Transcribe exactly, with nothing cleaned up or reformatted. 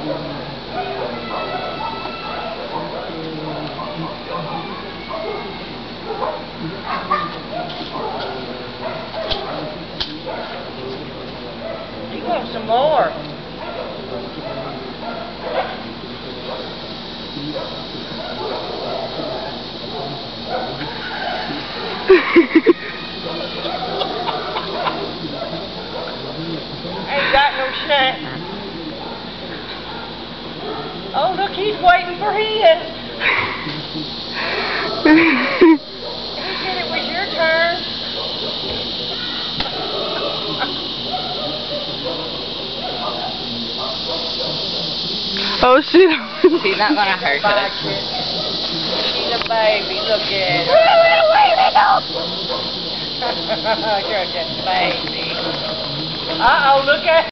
You want some more? Ain't got no snack. Oh, look, he's waiting for his. He said it was your turn. Oh, shit. She's not going to hurt us. She's a baby. Look at her. You're just a baby. Uh-oh, look at